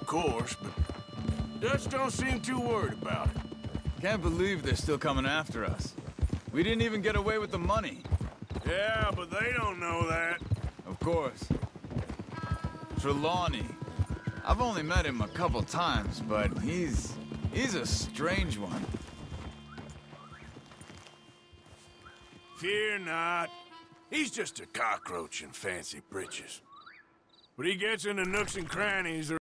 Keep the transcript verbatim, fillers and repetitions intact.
course, but Dutch don't seem too worried about it. Can't believe they're still coming after us. We didn't even get away with the money. Yeah, but they don't know that. Of course. Trelawney. I've only met him a couple times, but he's... he's a strange one. Fear not. He's just a cockroach in fancy breeches. But he gets into nooks and crannies the